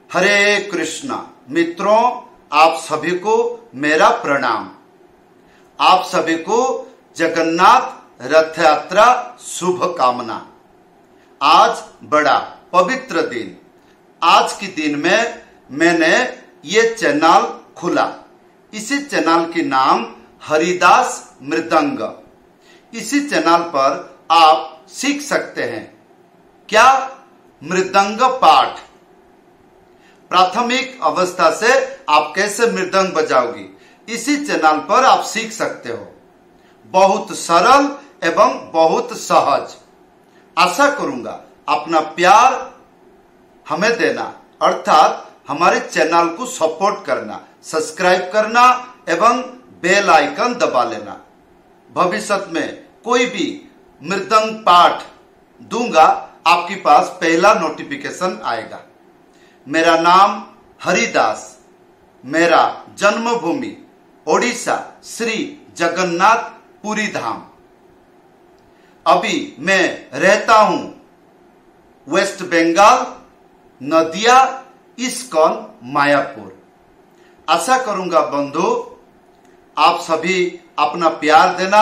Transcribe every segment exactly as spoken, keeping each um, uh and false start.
हरे कृष्णा। मित्रों, आप सभी को मेरा प्रणाम। आप सभी को जगन्नाथ रथ यात्रा शुभकामना। आज बड़ा पवित्र दिन। आज के दिन में मैंने ये चैनल खुला। इसी चैनल के नाम हरिदास मृदंग। इसी चैनल पर आप सीख सकते हैं क्या? मृदंग पाठ। प्राथमिक अवस्था से आप कैसे मृदंग बजाओगी, इसी चैनल पर आप सीख सकते हो। बहुत सरल एवं बहुत सहज। आशा करूंगा अपना प्यार हमें देना, अर्थात हमारे चैनल को सपोर्ट करना, सब्सक्राइब करना एवं बेल आइकन दबा लेना। भविष्य में कोई भी मृदंग पाठ दूंगा, आपके पास पहला नोटिफिकेशन आएगा। मेरा नाम हरिदास। मेरा जन्मभूमि ओडिशा श्री जगन्नाथ पुरी धाम। अभी मैं रहता हूं वेस्ट बंगाल, नदिया इस्कॉन मायापुर। आशा करूंगा बंधु आप सभी अपना प्यार देना।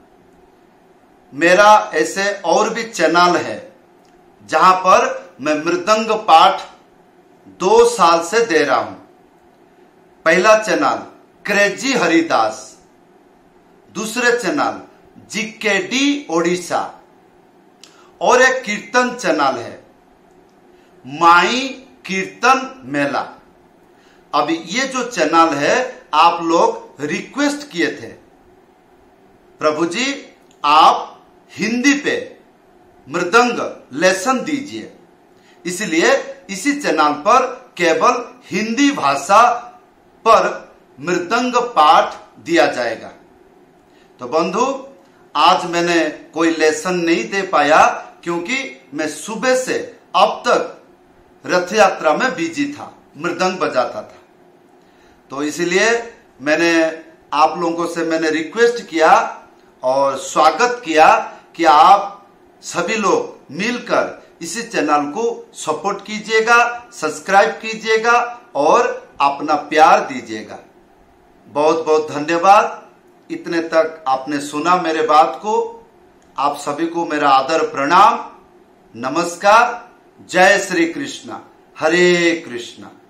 मेरा ऐसे और भी चैनल है जहां पर मैं मृदंग पाठ दो साल से दे रहा हूं। पहला चैनल क्रेजी हरिदास, दूसरे चैनल जीकेडी ओडिशा, और एक कीर्तन चैनल है माई कीर्तन मेला। अभी ये जो चैनल है आप लोग रिक्वेस्ट किए थे, प्रभु जी आप हिंदी पे मृदंग लेसन दीजिए, इसलिए इसी चैनल पर केवल हिंदी भाषा पर मृदंग पाठ दिया जाएगा। तो बंधु, आज मैंने कोई लेसन नहीं दे पाया क्योंकि मैं सुबह से अब तक रथ यात्रा में बिजी था, मृदंग बजाता था। तो इसलिए मैंने आप लोगों से मैंने रिक्वेस्ट किया और स्वागत किया कि आप सभी लोग मिलकर इसी चैनल को सपोर्ट कीजिएगा, सब्सक्राइब कीजिएगा और अपना प्यार दीजिएगा। बहुत बहुत धन्यवाद। इतने तक आपने सुना मेरे बात को। आप सभी को मेरा आदर प्रणाम, नमस्कार। जय श्री कृष्णा, हरे कृष्णा।